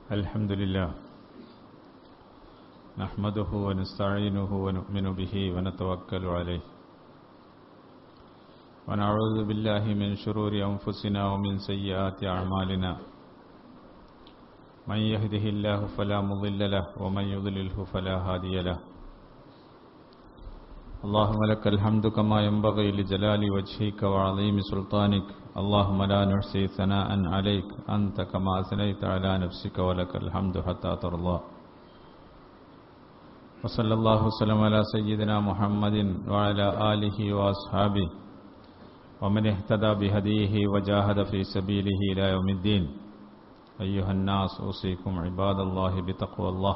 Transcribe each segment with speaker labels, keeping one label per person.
Speaker 1: الحمد لله نحمده ونستعينه ونؤمن به ونتوكل عليه ونعوذ بالله من شرور أنفسنا ومن سيئات أعمالنا من يهده الله فلا مضل له ومن يضلله فلا هادي له اللهم لك الحمد كما ينبغي لجلال وجهك وعظيم سلطانك اللهم لا نحصي ثناء عليك أنت كما أثنيت على نفسك ولك الحمد حتى ترضى وصلى الله وسلم على سيدنا محمد وعلى آله وأصحابه ومن اهتدى بهديه وجاهد في سبيله إلى يوم الدين أيها الناس أوصيكم عباد الله بتقوى الله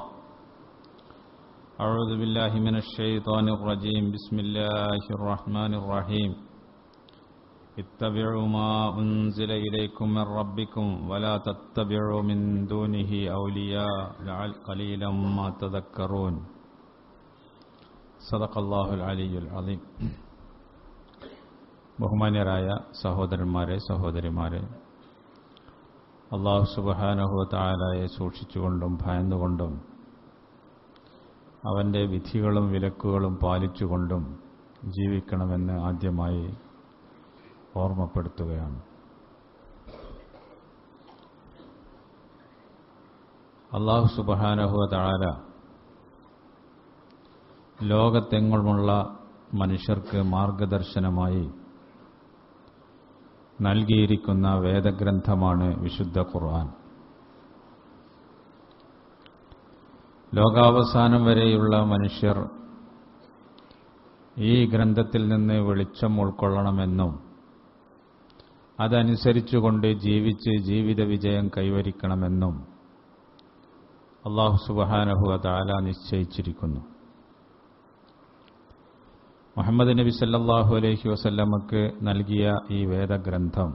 Speaker 1: أعوذ بالله من الشيطان الرجيم بسم الله الرحمن الرحيم اتبعوا ما أنزل إليكم من ربكم ولا تتبعوا من دونه أولياء قليلا ما تذكرون صدق الله العلي العظيم ബഹുമാന്യരായ സഹോദരന്മാരെ സഹോദരിമാരെ, അല്ലാഹു സുബ്ഹാനഹു വ തആലയെ സൂക്ഷിച്ചുകൊണ്ടും ഭയന്നുകൊണ്ടും അവൻ്റെ വിധികളും വിലക്കുകളും പാലിച്ചുകൊണ്ടും ജീവിക്കണമെന്ന് ആദ്യമായി ഓർമ്മപ്പെടുത്തുകയാണ്. അല്ലാഹു സുബ്ഹാനഹു വ തആല ലോകത്തെങ്ങുമുള്ള മനുഷ്യർക്ക് മാർഗദർശനമായി നൽകിയിരിക്കുന്ന വേദഗ്രന്ഥമാണ് വിശുദ്ധ ഖുർആൻ. ലോകാവസാനം വരെയുള്ള മനുഷ്യർ ഈ ഗ്രന്ഥത്തിൽ നിന്ന് വെളിച്ചം ഉൾക്കൊള്ളണമെന്നും അതനുസരിച്ചുകൊണ്ട് ജീവിച്ച് ജീവിത വിജയം കൈവരിക്കണമെന്നും അല്ലാഹു സുബ്ഹാനഹു വ തആല നിശ്ചയിച്ചിരിക്കുന്നു. മുഹമ്മദ് നബി സല്ലല്ലാഹു അലൈഹി വസല്ലമക്ക് നൽകിയ ഈ വേദഗ്രന്ഥം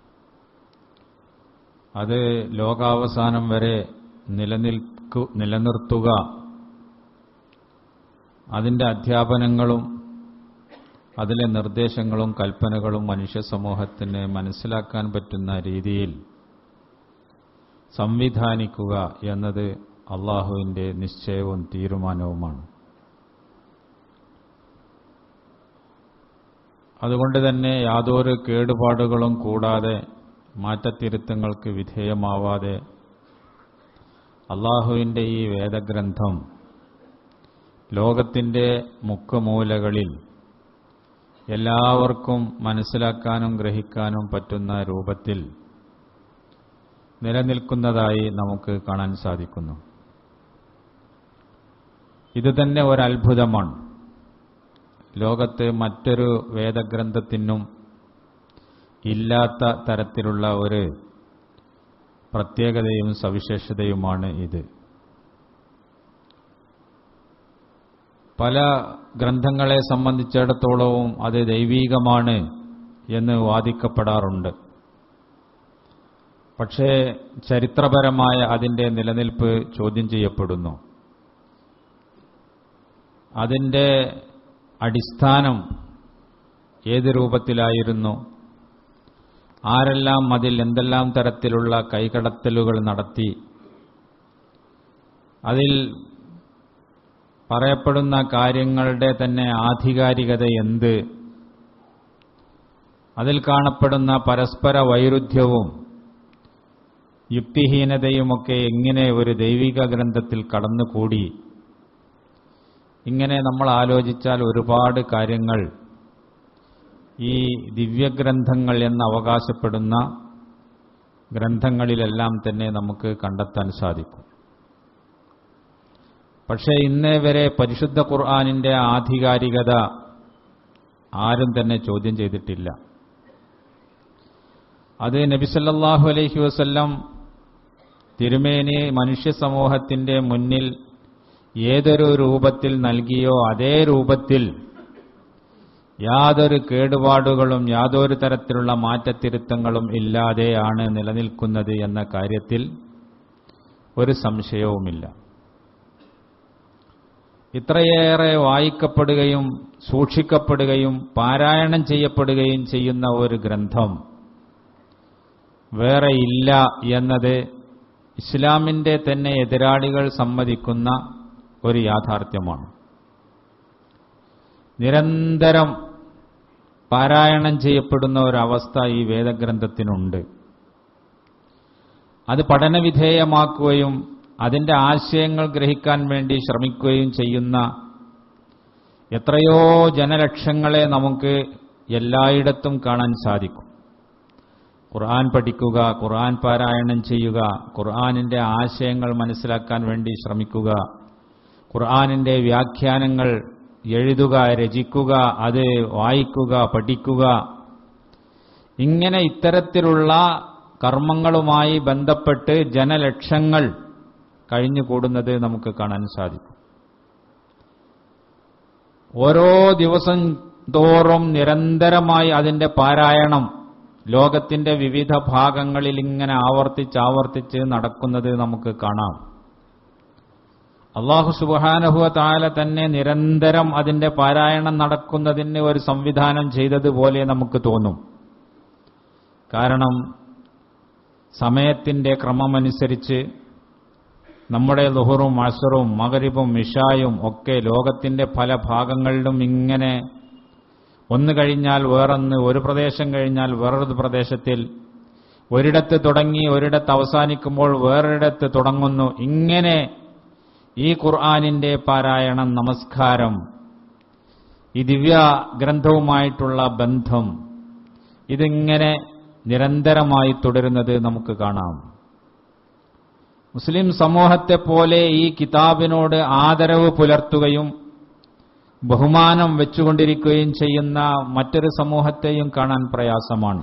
Speaker 1: അത് ലോകാവസാനം വരെ നിലനിർത്തുക, അതിൻ്റെ അധ്യാപനങ്ങളും അതിലെ നിർദ്ദേശങ്ങളും കൽപ്പനകളും മനുഷ്യ സമൂഹത്തിന് മനസ്സിലാക്കാൻ പറ്റുന്ന രീതിയിൽ സംവിധാനിക്കുക എന്നത് അള്ളാഹുവിൻ്റെ നിശ്ചയവും തീരുമാനവുമാണ്. അതുകൊണ്ട് തന്നെ യാതൊരു കേടുപാടുകളും കൂടാതെ മാറ്റത്തിരുത്തങ്ങൾക്ക് വിധേയമാവാതെ അള്ളാഹുവിൻ്റെ ഈ വേദഗ്രന്ഥം ലോകത്തിൻ്റെ മുക്കുമൂലകളിൽ എല്ലാവർക്കും മനസ്സിലാക്കാനും ഗ്രഹിക്കാനും പറ്റുന്ന രൂപത്തിൽ നിലനിൽക്കുന്നതായി നമുക്ക് കാണാൻ സാധിക്കുന്നു. ഇതുതന്നെ ഒരത്ഭുതമാണ്. ലോകത്ത് മറ്റൊരു വേദഗ്രന്ഥത്തിനും ഇല്ലാത്ത തരത്തിലുള്ള ഒരു പ്രത്യേകതയും സവിശേഷതയുമാണ് ഇത്. പല ഗ്രന്ഥങ്ങളെ സംബന്ധിച്ചിടത്തോളവും അത് ദൈവീകമാണ് എന്ന് വാദിക്കപ്പെടാറുണ്ട്. പക്ഷേ ചരിത്രപരമായ അതിൻ്റെ നിലനിൽപ്പ് ചോദ്യം ചെയ്യപ്പെടുന്നു. അതിൻ്റെ അടിസ്ഥാനം ഏത് രൂപത്തിലായിരുന്നു, ആരെല്ലാം അതിൽ എന്തെല്ലാം തരത്തിലുള്ള കൈകടത്തലുകൾ നടത്തി, അതിൽ പറയപ്പെടുന്ന കാര്യങ്ങളുടെ തന്നെ ആധികാരികത എന്ത്, അതിൽ കാണപ്പെടുന്ന പരസ്പര വൈരുദ്ധ്യവും യുക്തിഹീനതയുമൊക്കെ എങ്ങനെ ഒരു ദൈവിക ഗ്രന്ഥത്തിൽ കടന്നുകൂടി, ഇങ്ങനെ നമ്മൾ ആലോചിച്ചാൽ ഒരുപാട് കാര്യങ്ങൾ ഈ ദിവ്യഗ്രന്ഥങ്ങൾ എന്ന് അവകാശപ്പെടുന്ന ഗ്രന്ഥങ്ങളിലെല്ലാം തന്നെ നമുക്ക് കണ്ടെത്താൻ സാധിക്കും. പക്ഷേ ഇന്നേ വരെ പരിശുദ്ധ ഖുർആനിന്റെ ആധികാരികത ആരും തന്നെ ചോദ്യം ചെയ്തിട്ടില്ല. അത് നബി സല്ലല്ലാഹു അലൈഹി വസല്ലം തിരുമേനി മനുഷ്യ സമൂഹത്തിന്റെ മുന്നിൽ ഏതൊരു രൂപത്തിൽ നൽകിയോ അതേ രൂപത്തിൽ യാതൊരു കേടുപാടുകളും യാതൊരു തരത്തിലുള്ള മാറ്റത്തിരുത്തങ്ങളും ഇല്ലാതെയാണ് നിലനിൽക്കുന്നത് എന്ന കാര്യത്തിൽ ഒരു സംശയവുമില്ല. ഇത്രയേറെ വായിക്കപ്പെടുകയും സൂക്ഷിക്കപ്പെടുകയും പാരായണം ചെയ്യപ്പെടുകയും ചെയ്യുന്ന ഒരു ഗ്രന്ഥം വേറെ ഇല്ല എന്നത് ഇസ്ലാമിന്റെ തന്നെ എതിരാളികൾ സമ്മതിക്കുന്ന ഒരു യാഥാർത്ഥ്യമാണ്. നിരന്തരം പാരായണം ചെയ്യപ്പെടുന്ന ഒരവസ്ഥ ഈ വേദഗ്രന്ഥത്തിനുണ്ട്. അത് പഠനവിധേയമാക്കുകയും അതിന്റെ ആശയങ്ങൾ ഗ്രഹിക്കാൻ വേണ്ടി ശ്രമിക്കുകയും ചെയ്യുന്ന എത്രയോ ജനലക്ഷങ്ങളെ നമുക്ക് എല്ലായിടത്തും കാണാൻ സാധിക്കും. ഖുർആൻ പഠിക്കുക, ഖുർആൻ പാരായണം ചെയ്യുക, ഖുർആനിന്റെ ആശയങ്ങൾ മനസ്സിലാക്കാൻ വേണ്ടി ശ്രമിക്കുക, ഖുർആനിന്റെ വ്യാഖ്യാനങ്ങൾ എഴുതുക, രചിക്കുക, അത് വായിക്കുക, പഠിക്കുക, ഇങ്ങനെ ഇത്തരത്തിലുള്ള കർമ്മങ്ങളുമായി ബന്ധപ്പെട്ട് ജനലക്ഷങ്ങൾ കഴിഞ്ഞുകൂടുന്നത് നമുക്ക് കാണാൻ സാധിക്കും. ഓരോ ദിവസം തോറും നിരന്തരമായി അതിന്റെ പാരായണം ലോകത്തിന്റെ വിവിധ ഭാഗങ്ങളിൽ ഇങ്ങനെ ആവർത്തിച്ച് നടക്കുന്നത് നമുക്ക് കാണാം. അല്ലാഹു സുബ്ഹാനഹു വ തആല തന്നെ നിരന്തരം അതിന്റെ പാരായണം നടക്കുന്നതിന് ഒരു സംവിധാനം ചെയ്തതുപോലെ നമുക്ക് തോന്നും. കാരണം സമയത്തിന്റെ ക്രമമനുസരിച്ച് നമ്മുടെ ളുഹറും അസ്റും മഗ്രിബും ഇശായും ഒക്കെ ലോകത്തിന്റെ പല ഭാഗങ്ങളിലും ഇങ്ങനെ ഒന്ന് കഴിഞ്ഞാൽ വേറൊന്ന്, ഒരു പ്രദേശം കഴിഞ്ഞാൽ വേറൊരു പ്രദേശത്തിൽ, ഒരിടത്ത് തുടങ്ങി ഒരിടത്ത് അവസാനിക്കുമ്പോൾ വേറൊരിടത്ത് തുടങ്ങുന്നു. ഇങ്ങനെ ഈ ഖുർആനിന്റെ പാരായണം, നമസ്കാരം, ഈ ദിവ്യ ഗ്രന്ഥവുമായിട്ടുള്ള ബന്ധം, ഇതിങ്ങനെ നിരന്തരമായി തുടരുന്നത് നമുക്ക് കാണാം. മുസ്ലിം സമൂഹത്തെ പോലെ ഈ കിതാബിനോട് ആദരവ് പുലർത്തുകയും ബഹുമാനം വെച്ചുകൊണ്ടിരിക്കുകയും ചെയ്യുന്ന മറ്റൊരു സമൂഹത്തെയും കാണാൻ പ്രയാസമാണ്.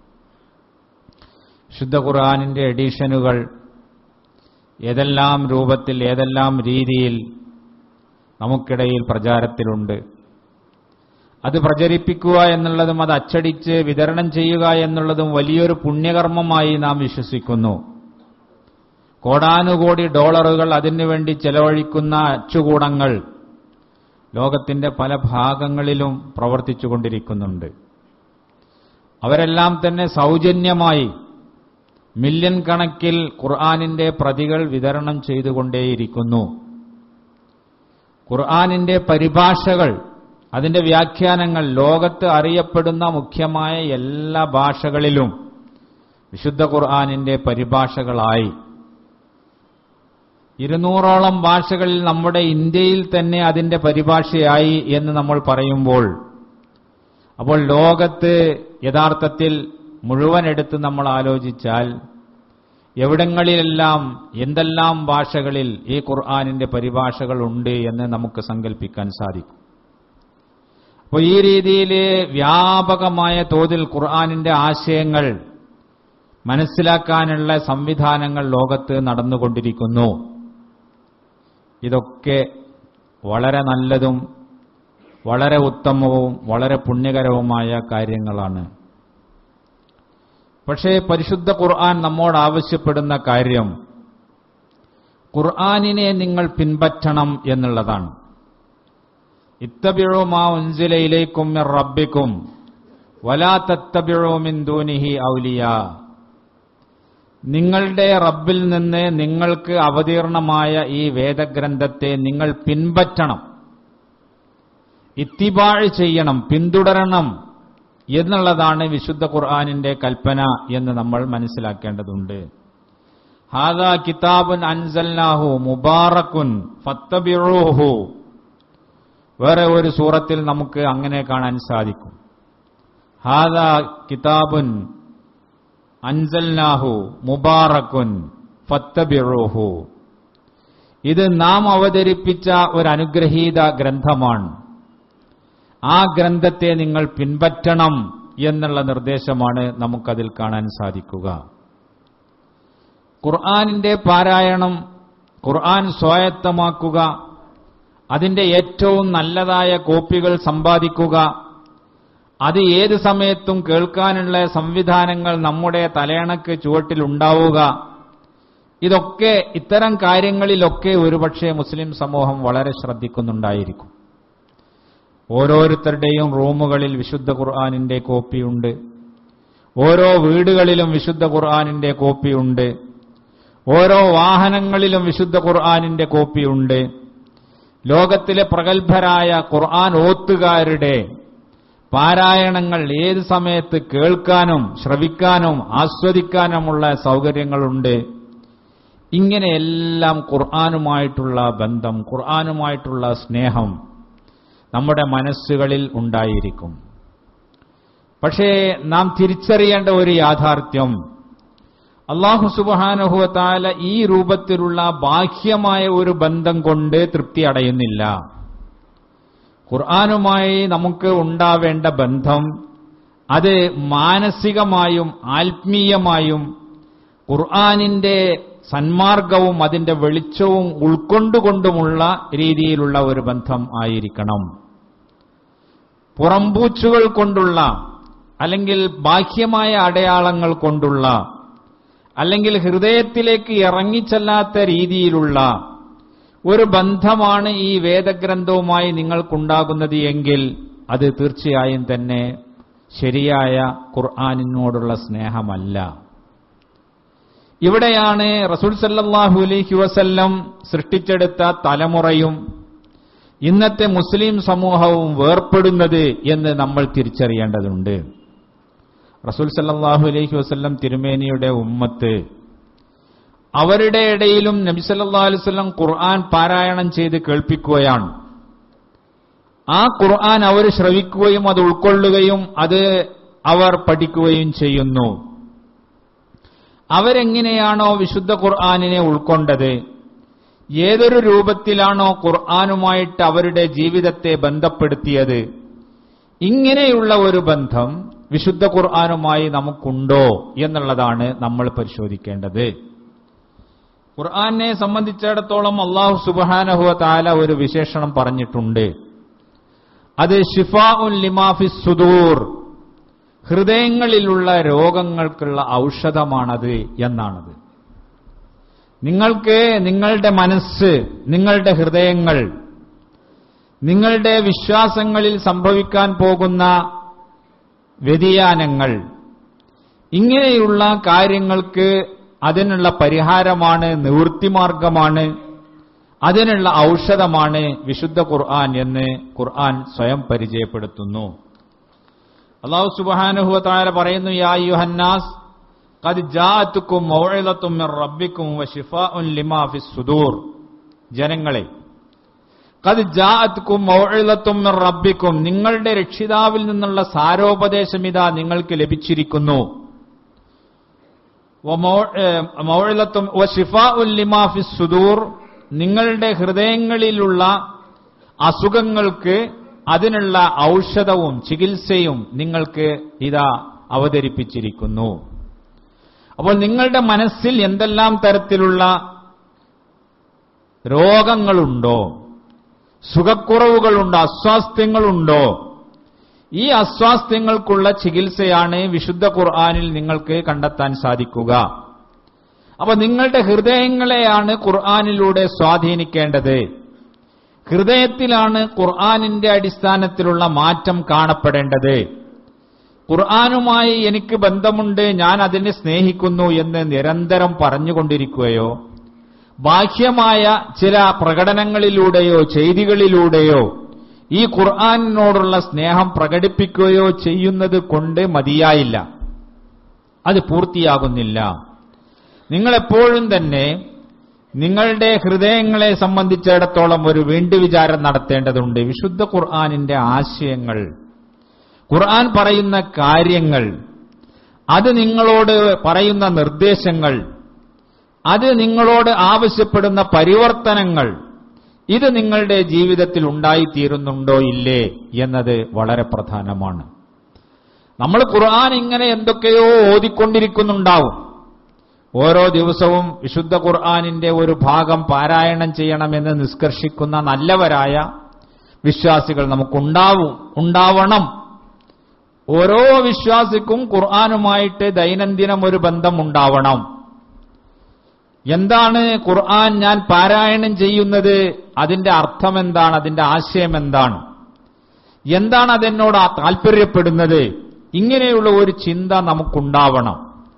Speaker 1: ശുദ്ധ ഖുർആനിന്റെ എഡിഷനുകൾ ഏതെല്ലാം രൂപത്തിൽ, ഏതെല്ലാം രീതിയിൽ നമുക്കിടയിൽ പ്രചാരത്തിലുണ്ട്. അത് പ്രചരിപ്പിക്കുക എന്നുള്ളതും അത് അച്ചടിച്ച് വിതരണം ചെയ്യുക എന്നുള്ളതും വലിയൊരു പുണ്യകർമ്മമായി നാം വിശ്വസിക്കുന്നു. കോടാനുകോടി ഡോളറുകൾ അതിനുവേണ്ടി ചെലവഴിക്കുന്ന അച്ചുകൂടങ്ങൾ ലോകത്തിന്റെ പല ഭാഗങ്ങളിലും പ്രവർത്തിച്ചുകൊണ്ടിരിക്കുന്നുണ്ട്. അവരെല്ലാം തന്നെ സൗജന്യമായി മില്യൺ കണക്കിൽ ഖുർആനിന്റെ പ്രതികൾ വിതരണം ചെയ്തുകൊണ്ടേയിരിക്കുന്നു. ഖുർആനിന്റെ പരിഭാഷകൾ, അതിന്റെ വ്യാഖ്യാനങ്ങൾ ലോകത്ത് അറിയപ്പെടുന്ന മുഖ്യമായ എല്ലാ ഭാഷകളിലും വിശുദ്ധ ഖുർആനിന്റെ പരിഭാഷകളായി 200ഓളം ഭാഷകളിൽ നമ്മുടെ ഇന്ത്യയിൽ തന്നെ അതിന്റെ പരിഭാഷയായി എന്ന് നമ്മൾ പറയുമ്പോൾ, അപ്പോൾ ലോകത്ത് യഥാർത്ഥത്തിൽ മുഴുവൻ എടുത്ത് നമ്മൾ ആലോചിച്ചാൽ എവിടങ്ങളിലെല്ലാം എന്തെല്ലാം ഭാഷകളിൽ ഈ ഖുർആനിന്റെ പരിഭാഷകൾ ഉണ്ട് എന്ന് നമുക്ക് സങ്കല്പിക്കാൻ സാധിക്കും. അപ്പോൾ ഈ രീതിയിൽ വ്യാപകമായ തോതിൽ ഖുർആനിന്റെ ആശയങ്ങൾ മനസ്സിലാക്കാനുള്ള സംവിധാനങ്ങൾ ലോകത്ത് നടന്നുകൊണ്ടിരിക്കുന്നു. ഇതൊക്കെ വളരെ നല്ലതും വളരെ ഉത്തമവും വളരെ പുണ്യകരവുമായ കാര്യങ്ങളാണ്. പക്ഷേ പരിശുദ്ധ ഖുർആൻ നമ്മോട് ആവശ്യപ്പെടുന്ന കാര്യം ഖുർആനിനെ നിങ്ങൾ പിൻപറ്റണം എന്നുള്ളതാണ്. ഇത്തബിഉ മാ ഉൻസില ഇലൈക്കും മിർ റബ്ബിക്കും വലാ തത്തബിഉ മിൻ ദൂനിഹി ഔലിയാ. നിങ്ങളുടെ റബ്ബിൽ നിന്ന് നിങ്ങൾക്ക് അവതീർണമായ ഈ വേദഗ്രന്ഥത്തെ നിങ്ങൾ പിൻപറ്റണം, ഇത്തിബാഴ് ചെയ്യണം, പിന്തുടരണം എന്നുള്ളതാണ് വിശുദ്ധ ഖുർആനിന്റെ കൽപ്പന എന്ന് നമ്മൾ മനസ്സിലാക്കേണ്ടതുണ്ട്. ഹാദാ കിതാബുൻ അൻസൽനാഹു മുബാറക്കുൻ ഫത്തബിഊഹു. വേറെ ഒരു സൂറത്തിൽ നമുക്ക് അങ്ങനെ കാണാൻ സാധിക്കും. ഹാദാ കിതാബുൻ അൻസൽനാഹു മുബാറക്കുൻ ഫത്തബിഊഹു. ഇത് നാം അവതരിപ്പിച്ച ഒരു അനുഗ്രഹീത ഗ്രന്ഥമാണ്, ആ ഗ്രന്ഥത്തെ നിങ്ങൾ പിൻപറ്റണം എന്നുള്ള നിർദ്ദേശമാണ് നമുക്കതിൽ കാണാൻ സാധിക്കുക. ഖുർആനിന്റെ പാരായണം, ഖുർആൻ സ്വായത്തമാക്കുക, അതിന്റെ ഏറ്റവും നല്ലതായ കോപ്പികൾ സമ്പാദിക്കുക, അത് ഏത് സമയത്തും കേൾക്കാനുള്ള സംവിധാനങ്ങൾ നമ്മുടെ തലയണക്ക് ചുവട്ടിലുണ്ടാവുക, ഇതൊക്കെ ഇത്തരം കാര്യങ്ങളിലൊക്കെ ഒരുപക്ഷെ മുസ്ലിം സമൂഹം വളരെ ശ്രദ്ധിക്കുന്നുണ്ടായിരിക്കും. ഓരോരുത്തരുടെയും റൂമുകളിൽ വിശുദ്ധ ഖുർആനിന്റെ കോപ്പിയുണ്ട്, ഓരോ വീടുകളിലും വിശുദ്ധ ഖുർആനിന്റെ കോപ്പിയുണ്ട്, ഓരോ വാഹനങ്ങളിലും വിശുദ്ധ ഖുർആനിന്റെ കോപ്പിയുണ്ട്. ലോകത്തിലെ പ്രഗത്ഭരായ ഖുർആൻ ഓത്തുകാരുടെ പാരായണങ്ങൾ ഏത് സമയത്ത് കേൾക്കാനും ശ്രവിക്കാനും ആസ്വദിക്കാനുമുള്ള സൗകര്യങ്ങളുണ്ട്. ഇങ്ങനെയെല്ലാം ഖുർആനുമായിട്ടുള്ള ബന്ധം, ഖുർആനുമായിട്ടുള്ള സ്നേഹം നമ്മുടെ മനസ്സുകളിൽ ഉണ്ടായിരിക്കും. പക്ഷേ നാം തിരിച്ചറിയേണ്ട ഒരു യാഥാർത്ഥ്യം, അല്ലാഹു സുബ്ഹാനഹു വ തആല ഈ രൂപത്തിലുള്ള ബാഹ്യമായ ഒരു ബന്ധം കൊണ്ട് തൃപ്തി അടയുന്നില്ല. ഖുർആനുമായി നമുക്ക് ഉണ്ടാവേണ്ട ബന്ധം അത് മാനസികമായും ആത്മീയമായും ഖുർആനിന്റെ സന്മാർഗവും അതിന്റെ വെളിച്ചവും ഉൾക്കൊണ്ടുകൊണ്ടുമുള്ള രീതിയിലുള്ള ഒരു ബന്ധം ആയിരിക്കണം. പുറംപൂച്ചുകൾ കൊണ്ടുള്ള അല്ലെങ്കിൽ ബാഹ്യമായ അടയാളങ്ങൾ കൊണ്ടുള്ള അല്ലെങ്കിൽ ഹൃദയത്തിലേക്ക് ഇറങ്ങിച്ചെല്ലാത്ത രീതിയിലുള്ള ഒരു ബന്ധമാണ് ഈ വേദഗ്രന്ഥവുമായി നിങ്ങൾക്കുണ്ടാകുന്നത് എങ്കിൽ അത് തീർച്ചയായും തന്നെ ശരിയായ ഖുർആനിനോടുള്ള സ്നേഹമല്ല. ഇവിടെയാണ് റസൂൽ സല്ലല്ലാഹു അലൈഹി വസല്ലം സൃഷ്ടിച്ചെടുത്ത തലമുറയും ഇന്നത്തെ മുസ്ലിം സമൂഹവും വേർപ്പെടുന്നത് എന്ന് നമ്മൾ തിരിച്ചറിയേണ്ടതുണ്ട്. റസൂൽ സല്ലല്ലാഹു അലൈഹി വസല്ലം തിരുമേനിയുടെ ഉമ്മത്ത്, അവരുടെ ഇടയിലും നബി സല്ലല്ലാഹു അലൈഹി വസല്ലം ഖുർആൻ പാരായണം ചെയ്ത് കേൾപ്പിക്കുകയാണ്. ആ ഖുർആൻ അവർ ശ്രവിക്കുകയും അത് ഉൾക്കൊള്ളുകയും അത് അവർ പഠിക്കുകയും ചെയ്യുന്നു. അവരെങ്ങനെയാണോ വിശുദ്ധ ഖുർആനിനെ ഉൾക്കൊണ്ടത്, ഏതൊരു രൂപത്തിലാണോ ഖുർആനുമായിട്ട് അവരുടെ ജീവിതത്തെ ബന്ധപ്പെടുത്തിയത്, ഇങ്ങനെയുള്ള ഒരു ബന്ധം വിശുദ്ധ ഖുർആനുമായി നമുക്കുണ്ടോ എന്നുള്ളതാണ് നമ്മൾ പരിശോധിക്കേണ്ടത്. ഖുർആനെ സംബന്ധിച്ചിടത്തോളം അല്ലാഹു സുബ്ഹാനഹു വ തആല ഒരു വിശേഷണം പറഞ്ഞിട്ടുണ്ട്. അത് ശിഫാഉൻ ലിമാ ഫിസ് സുദൂർ, ഹൃദയങ്ങളിലുള്ള രോഗങ്ങൾക്കുള്ള ഔഷധമാണത് എന്നാണത്. നിങ്ങൾക്ക് നിങ്ങളുടെ മനസ്സ്, നിങ്ങളുടെ ഹൃദയങ്ങൾ, നിങ്ങളുടെ വിശ്വാസങ്ങളിൽ സംഭവിക്കാൻ പോകുന്ന വ്യതിയാനങ്ങൾ, ഇങ്ങനെയുള്ള കാര്യങ്ങൾക്ക് അതിനുള്ള പരിഹാരമാണ്, നിവൃത്തിമാർഗമാണ്, അതിനുള്ള ഔഷധമാണ് വിശുദ്ധ ഖുർആൻ എന്ന് ഖുർആൻ സ്വയം പരിചയപ്പെടുത്തുന്നു. അല്ലാഹു സുബ്ഹാനഹു വ തആല പറയുന്നു, യാ അയ്യുഹന്നാസ് ഖദ് ജാഅതുകും മൗഇദത്തും മിർ റബ്ബിക്കും വശിഫാഉൻ ലിമാ ഫിസ് സുദൂർ. ജനങ്ങളെ, ഖദ് ജാഅതുകും മൗഇദത്തും മിർ റബ്ബിക്കും, നിങ്ങളുടെ രക്ഷിതാവിൽ നിന്നുള്ള സാരോപദേശം ഇതാ നിങ്ങൾക്ക് ലഭിച്ചിരിക്കുന്നു. മൗഇദത്തും വശിഫാഉൻ ലിമാ ഫിസ് സുദൂർ, നിങ്ങളുടെ ഹൃദയങ്ങളിലുള്ള അസുഖങ്ങൾക്ക് അതിനുള്ള ഔഷധവും ചികിത്സയും നിങ്ങൾക്ക് ഇതാ അവതരിപ്പിച്ചിരിക്കുന്നു. അപ്പോൾ നിങ്ങളുടെ മനസ്സിൽ എന്തെല്ലാം തരത്തിലുള്ള രോഗങ്ങളുണ്ടോ, സുഖക്കുറവുകളുണ്ടോ, അസ്വാസ്ഥ്യങ്ങളുണ്ടോ, ഈ അസ്വാസ്ഥ്യങ്ങൾക്കുള്ള ചികിത്സയാണ് വിശുദ്ധ ഖുർആനിൽ നിങ്ങൾക്ക് കണ്ടെത്താൻ സാധിക്കുക. അപ്പൊ നിങ്ങളുടെ ഹൃദയങ്ങളെയാണ് ഖുർആനിലൂടെ സ്വാധീനിക്കേണ്ടത്. ഹൃദയത്തിലാണ് ഖുർആനിന്റെ അടിസ്ഥാനത്തിലുള്ള മാറ്റം കാണപ്പെടേണ്ടത്. ഖുർആനുമായി എനിക്ക് ബന്ധമുണ്ട്, ഞാൻ അതിനെ സ്നേഹിക്കുന്നു എന്ന് നിരന്തരം പറഞ്ഞുകൊണ്ടിരിക്കുകയോ ബാഹ്യമായ ചില പ്രകടനങ്ങളിലൂടെയോ ചെയ്തികളിലൂടെയോ ഈ ഖുർആനിനോടുള്ള സ്നേഹം പ്രകടിപ്പിക്കുകയോ ചെയ്യുന്നത് കൊണ്ട് മതിയായില്ല, അത് പൂർത്തിയാകുന്നില്ല. നിങ്ങളെപ്പോഴും തന്നെ നിങ്ങളുടെ ഹൃദയങ്ങളെ സംബന്ധിച്ചിടത്തോളം ഒരു വീണ്ടും വിചാരം നടത്തേണ്ടതുണ്ട്. വിശുദ്ധ ഖുർആനിന്റെ ആശയങ്ങൾ, ഖുർആൻ പറയുന്ന കാര്യങ്ങൾ, അത് നിങ്ങളോട് പറയുന്ന നിർദ്ദേശങ്ങൾ, അത് നിങ്ങളോട് ആവശ്യപ്പെടുന്ന പരിവർത്തനങ്ങൾ, ഇത് നിങ്ങളുടെ ജീവിതത്തിൽ ഉണ്ടായിത്തീരുന്നുണ്ടോ ഇല്ലേ എന്നത് വളരെ പ്രധാനമാണ്. നമ്മൾ ഖുർആൻ ഇങ്ങനെ എന്തൊക്കെയോ ഓതിക്കൊണ്ടിരിക്കുന്നുണ്ടാവും. ഓരോ ദിവസവും വിശുദ്ധ ഖുർആനിന്റെ ഒരു ഭാഗം പാരായണം ചെയ്യണമെന്ന് നിഷ്കർഷിക്കുന്ന നല്ലവരായ വിശ്വാസികൾ ഉണ്ടാവണം. ഓരോ വിശ്വാസിക്കും ഖുർആനുമായിട്ട് ദൈനംദിനം ഒരു ബന്ധം ഉണ്ടാവണം. എന്താണ് ഖുർആൻ ഞാൻ പാരായണം ചെയ്യുന്നത്, അതിന്റെ അർത്ഥം എന്താണ്, അതിന്റെ ആശയം എന്താണ്, എന്താണ് അതെന്നോട് താല്പര്യപ്പെടുന്നത്, ഇങ്ങനെയുള്ള ഒരു ചിന്ത നമുക്കുണ്ടാവണം.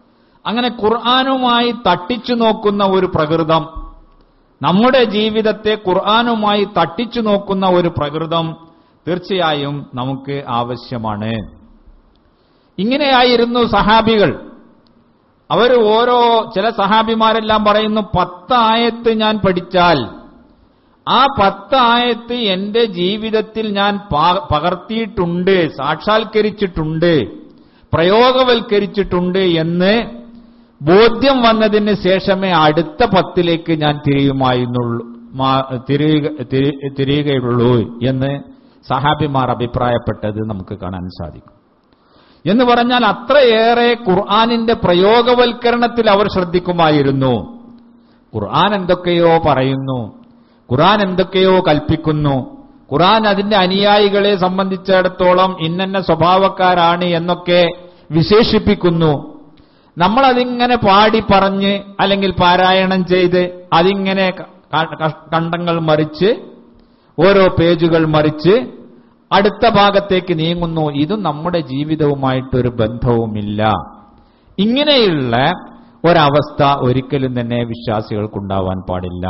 Speaker 1: അങ്ങനെ ഖുർആനുമായി തട്ടിച്ചു നോക്കുന്ന ഒരു പ്രകൃതം, നമ്മുടെ ജീവിതത്തെ ഖുർആനുമായി തട്ടിച്ചു നോക്കുന്ന ഒരു പ്രകൃതം തീർച്ചയായും നമുക്ക് ആവശ്യമാണ്. ഇങ്ങനെയായിരുന്നു സഹാബികൾ. അവർ ചില സഹാബിമാരെല്ലാം പറയുന്നു, 10 ആയത്ത് ഞാൻ പഠിച്ചാൽ ആ 10 ആയത്ത് എന്റെ ജീവിതത്തിൽ ഞാൻ പകർത്തിയിട്ടുണ്ട്, സാക്ഷാത്കരിച്ചിട്ടുണ്ട്, പ്രയോഗവൽക്കരിച്ചിട്ടുണ്ട് എന്ന് ബോധ്യം വന്നതിന് ശേഷമേ അടുത്ത 10ലേക്ക് ഞാൻ തിരിയുകയുള്ളൂ എന്ന് സഹാബിമാർ അഭിപ്രായപ്പെട്ടത് നമുക്ക് കാണാൻ സാധിക്കും. എന്ന് പറഞ്ഞാൽ അത്രയേറെ ഖുർആനിന്റെ പ്രയോഗവൽക്കരണത്തിൽ അവർ ശ്രദ്ധിക്കുമായിരുന്നു. ഖുർആൻ എന്തൊക്കെയോ പറയുന്നു, ഖുർആൻ എന്തൊക്കെയോ കൽപ്പിക്കുന്നു, ഖുർആൻ അതിന്റെ അനുയായികളെ സംബന്ധിച്ചിടത്തോളം ഇന്നന്ന സ്വഭാവക്കാരാണ് എന്നൊക്കെ വിശേഷിപ്പിക്കുന്നു. നമ്മളതിങ്ങനെ പാടി പറഞ്ഞ് അല്ലെങ്കിൽ പാരായണം ചെയ്ത് അതിങ്ങനെ കണ്ടങ്ങൾ മറിച്ച് ഓരോ പേജുകൾ മറിച്ച് അടുത്ത ഭാഗത്തേക്ക് നീങ്ങുന്നു. ഇതും നമ്മുടെ ജീവിതവുമായിട്ടൊരു ബന്ധവുമില്ല. ഇങ്ങനെയുള്ള ഒരവസ്ഥ ഒരിക്കലും തന്നെ വിശ്വാസികൾക്കുണ്ടാവാൻ പാടില്ല.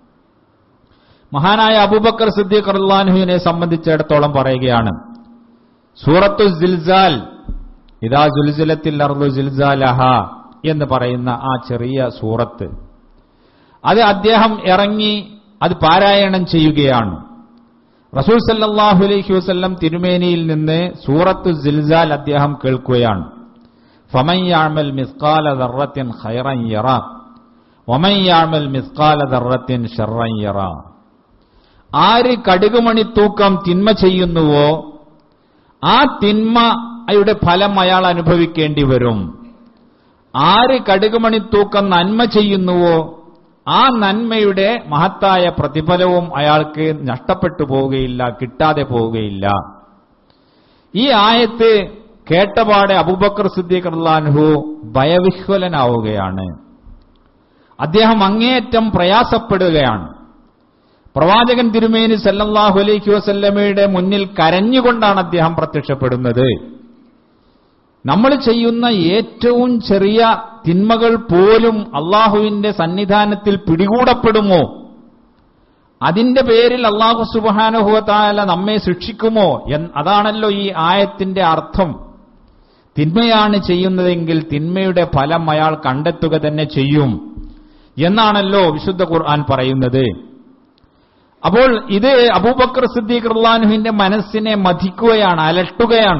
Speaker 1: മഹാനായ അബൂബക്കർ സിദ്ദീഖ് റളിയല്ലാഹു അൻഹുവിനെ സംബന്ധിച്ചിടത്തോളം പറയുകയാണ്, സൂറത്തു സിൽസാൽ, ഇദാ സുൽസിലത്തിൽ അർളു സിൽസാലഹ എന്ന് പറയുന്ന ആ ചെറിയ സൂറത്ത്, അത് അദ്ദേഹം ഇറങ്ങി അത് പാരായണം ചെയ്യുകയാണ്. റസൂൽ സല്ലല്ലാഹു അലൈഹി വസല്ലം തിരുമേനിയിൽ നിന്ന് സൂറത്തു സിൽസാൽ അദ്ദേഹം കേൾക്കുകയാണ്. ഫമൻ യഅമൽ മിസ്ഖാല ദർറത്തിൻ ഖൈറൻ യറ വമൻ യഅമൽ മിസ്ഖാല ദർറത്തിൻ ശർറൻ യറ. ആര് കടുകുമണി തൂക്കം തിന്മ ചെയ്യുന്നുവോ ആ തിന്മയുടെ ഫലം അയാൾ അനുഭവിക്കേണ്ടി വരും. ആര് കടുകുമണി തൂക്കം നന്മ ചെയ്യുന്നുവോ ആ നന്മയുടെ മഹത്തായ പ്രതിഫലവും അയാൾക്ക് നഷ്ടപ്പെട്ടു പോവുകയില്ല, കിട്ടാതെ പോവുകയില്ല. ഈ ആയത്ത് കേട്ടപാടെ അബൂബക്കർ സിദ്ദീഖ് റളിയല്ലാഹു അൻഹു ഭയവിഹ്വലനാവുകയാണ്. അദ്ദേഹം അങ്ങേയറ്റം പ്രയാസപ്പെടുകയാണ്. പ്രവാചകൻ തിരുമേനി സല്ലല്ലാഹു അലൈഹി വസല്ലമയുടെ മുന്നിൽ കരഞ്ഞുകൊണ്ടാണ് അദ്ദേഹം പ്രത്യക്ഷപ്പെടുന്നത്. നമ്മൾ ചെയ്യുന്ന ഏറ്റവും ചെറിയ തിന്മകൾ പോലും അള്ളാഹുവിന്റെ സന്നിധാനത്തിൽ പിടികൂടപ്പെടുമോ? അതിന്റെ പേരിൽ അള്ളാഹു സുബ്ഹാനഹു വ തആല നമ്മെ ശിക്ഷിക്കുമോ? അതാണല്ലോ ഈ ആയത്തിന്റെ അർത്ഥം. തിന്മയാണ് ചെയ്യുന്നതെങ്കിൽ തിന്മയുടെ ഫലം അയാൾ കണ്ടെത്തുക തന്നെ ചെയ്യും എന്നാണല്ലോ വിശുദ്ധ ഖുർആൻ പറയുന്നത്. അപ്പോൾ ഇത് അബൂബക്കർ സിദ്ദീഖ് റളിയല്ലാഹു അൻഹുവിന്റെ മനസ്സിനെ മഥിക്കുകയാണ്, അലട്ടുകയാണ്.